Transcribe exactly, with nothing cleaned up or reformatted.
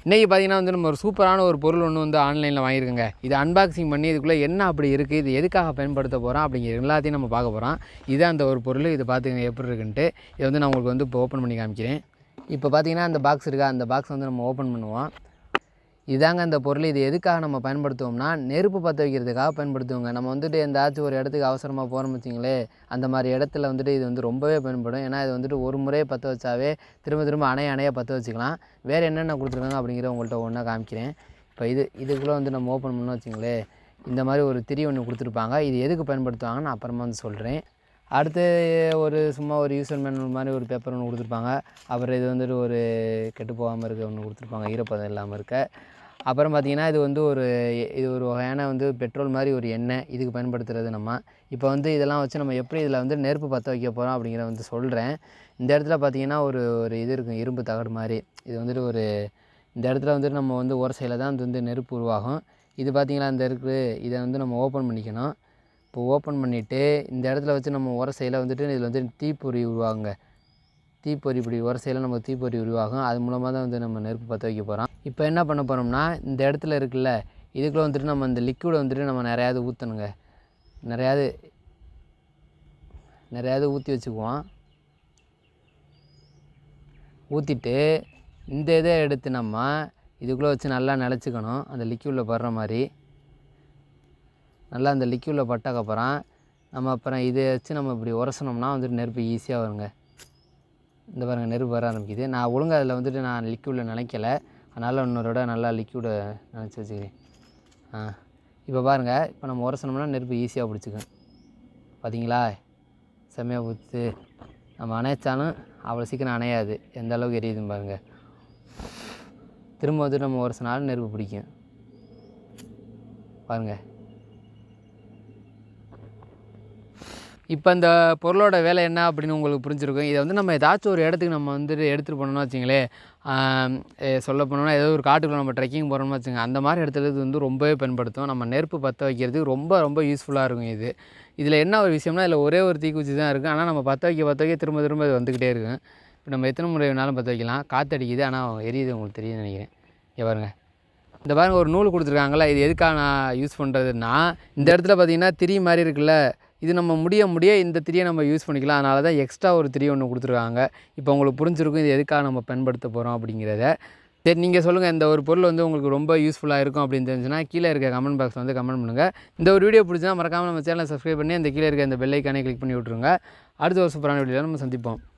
இன்றைக்கி பார்த்திங்கன்னா வந்து நம்ம ஒரு சூப்பரான ஒரு பொருள் ஒன்று வந்து ஆன்லைனில் வாங்கியிருக்கோங்க. இது அன்பாக்சிங் பண்ணி இதுக்குள்ளே என்ன அப்படி இருக்குது, இது எதுக்காக பயன்படுத்த போகிறோம் அப்படிங்கிற எல்லாத்தையும் நம்ம பார்க்க போகிறோம். இதுதான் அந்த ஒரு பொருள். இது பார்த்துக்கங்க எப்படி இருக்குன்ட்டு. இதை வந்து நான் உங்களுக்கு வந்து இப்போ ஓப்பன் பண்ணி காமிக்கிறேன். இப்போ பார்த்திங்கன்னா அந்த பாக்ஸ் இருக்கா, அந்த பாக்ஸ் வந்து நம்ம ஓப்பன் பண்ணுவோம். இதாங்க அந்த பொருள். இது எதுக்காக நம்ம பயன்படுத்துவோம்னா, நெருப்பு பற்ற வைக்கிறதுக்காக பயன்படுத்துவோங்க. நம்ம வந்துட்டு எந்தாச்சும் ஒரு இடத்துக்கு அவசரமாக போகிறோம்னு வச்சிங்களேன், அந்த மாதிரி இடத்துல வந்துட்டு இது வந்து ரொம்பவே பயன்படும். ஏன்னா இது வந்துட்டு ஒரு முறையே பற்ற வச்சாவே திரும்ப திரும்ப அணைய அணைய பற்ற வச்சுக்கலாம். வேறு என்னென்ன கொடுத்துருக்காங்க அப்படிங்கிற உங்கள்கிட்ட ஒன்றா காமிக்கிறேன். இப்போ இது இதுக்குள்ளே வந்து நம்ம ஓப்பன் பண்ணோம் வச்சிங்களேன், இந்த மாதிரி ஒரு திரி ஒன்று கொடுத்துருப்பாங்க. இது எதுக்கு பயன்படுத்துவாங்கன்னு நான் அப்புறமா வந்து சொல்கிறேன். அடுத்து ஒரு சும்மா ஒரு யூசர் மேனுவல் மாதிரி ஒரு பேப்பர் ஒன்று கொடுத்துருப்பாங்க. அப்புறம் இது வந்துட்டு ஒரு கெட்டு போகாமல் இருக்க ஒன்று கொடுத்துருப்பாங்க, ஈரப்பதம் இல்லாமல் இருக்க. அப்புறம் பார்த்திங்கன்னா இது வந்து ஒரு இது ஒரு வகையான வந்து பெட்ரோல் மாதிரி ஒரு எண்ணெய், இதுக்கு பயன்படுத்துகிறது நம்ம. இப்போ வந்து இதெல்லாம் வச்சு நம்ம எப்படி இதில் வந்து நெருப்பு பற்ற வைக்க போகிறோம் அப்படிங்கிறத வந்து சொல்கிறேன். இந்த இடத்துல பார்த்திங்கன்னா ஒரு ஒரு இது இருக்கும், இரும்பு தகடு மாதிரி. இது வந்துட்டு ஒரு இந்த இடத்துல வந்துட்டு நம்ம வந்து உரசையில் தான் இது வந்து நெருப்பு உருவாகும். இது பார்த்திங்கன்னா இந்த இருக்குது, இதை வந்து நம்ம ஓப்பன் பண்ணிக்கணும். இப்போ ஓப்பன் பண்ணிவிட்டு இந்த இடத்துல வச்சு நம்ம உரசையில் வந்துட்டு இதில் வந்து தீப்பொறி உருவாகுங்க. தீப்பொறி இப்படி உரசையில் நம்ம தீப்பொறி உருவாகும். அது மூலமாக தான் வந்து நம்ம நெருப்பு பற்ற வைக்க போகிறோம். இப்போ என்ன பண்ண போகிறோம்னா, இந்த இடத்துல இருக்குல்ல, இதுக்குள்ளே வந்துட்டு நம்ம இந்த லிக்விடை வந்துட்டு நம்ம நிறையாவது ஊற்றணுங்க. நிறையாவது நிறையாவது ஊற்றி வச்சுக்குவோம். ஊற்றிட்டு இந்த இதை எடுத்து நம்ம இதுக்குள்ளே வச்சு நல்லா நினச்சிக்கணும். அந்த லிக்விடில் படுற மாதிரி நல்லா அந்த லிக்விடில் பட்டக்கப்புறம் நம்ம அப்புறம் இதை வச்சு நம்ம இப்படி உரசனோம்னா வந்துட்டு நெருப்பு ஈஸியாக வருங்க. இந்த பாருங்கள், நெருப்பு வர ஆரம்பிக்குது. நான் ஒழுங்காக அதில் வந்துட்டு நான் லிக்விடில் நினைக்கலை, அதனால் இன்னொருட நல்லா லிக்விடை நினச்சி வச்சுக்கிறேன். ஆ இப்போ பாருங்கள், இப்போ நம்ம உரசனோம்னா நெருப்பு ஈஸியாக பிடிச்சிக்கும். பார்த்தீங்களா, செம்மையாக பிடிச்சி நம்ம அணைச்சாலும் அவ்வளோ சீக்கிரம் அணையாது. எந்த அளவுக்கு எரியுதுன்னு பாருங்கள். திரும்ப வந்துட்டு நம்ம உரசினாலும் நெருப்பு பிடிக்கும். பாருங்கள், இப்போ இந்த பொருளோட வேலை என்ன அப்படின்னு உங்களுக்கு புரிஞ்சிருக்கும். இதை வந்து நம்ம ஏதாச்சும் ஒரு இடத்துக்கு நம்ம வந்துட்டு எடுத்துகிட்டு போனோம்னா வச்சுங்களேன், சொல்ல போனோம்னா ஏதோ ஒரு காட்டுக்குள்ள நம்ம ட்ரெக்கிங் போகிறோம்னு வச்சுங்க, அந்த மாதிரி இடத்துல இது வந்து ரொம்பவே பயன்படுத்தும். நம்ம நெருப்பு பற்ற வைக்கிறதுக்கு ரொம்ப ரொம்ப யூஸ்ஃபுல்லாக இருக்கும் இது. இதில் என்ன ஒரு விஷயம்னா, இதில் ஒரே ஒரு தீக்குச்சி தான் இருக்குது. ஆனால் நம்ம பற்ற வைக்க பற்ற வைக்க திரும்ப திரும்ப இது வந்துக்கிட்டே இருக்கும். இப்போ நம்ம எத்தனை முறை வேணாலும் பற்ற வைக்கலாம். காற்றடிக்குது, ஆனால் எரியுது, உங்களுக்கு தெரியுதுன்னு நினைக்கிறேன். இங்கே பாருங்கள், இந்த பாருங்கள் ஒரு நூல் கொடுத்துருக்காங்களா, இது எதுக்காக நான் யூஸ் பண்ணுறதுன்னா, இந்த இடத்துல பார்த்திங்கன்னா திரி மாதிரி இருக்குல்ல, இது நம்ம முடிய முடிய இந்த திரியை நம்ம யூஸ் பண்ணிக்கலாம். அதனால தான் எக்ஸ்ட்ரா ஒரு திரி ஒன்று கொடுத்துருக்காங்க. இப்போ உங்களுக்கு புரிஞ்சிருக்கும் இது எதுக்காக நம்ம பயன்படுத்த போகிறோம் அப்படிங்கிறத. சரி, நீங்கள் சொல்லுங்கள், இந்த ஒரு பொருள் வந்து உங்களுக்கு ரொம்ப யூஸ்ஃபுல்லாக இருக்கும் அப்படின்னு தெரிஞ்சுன்னா கீழே இருக்க கமெண்ட் பாக்ஸில் வந்து கமெண்ட் பண்ணுங்கள். இந்த ஒரு வீடியோ பிடிச்சா மறக்காமல் நம்ம சேனலை சப்ஸ்கிரைப் பண்ணி அந்த கீழே இருக்க இந்த பெல் ஐக்கானே கிளிக் பண்ணி விட்ருங்க. அடுத்த ஒரு சூப்பரான வீடியோவில் நம்ம சந்திப்போம்.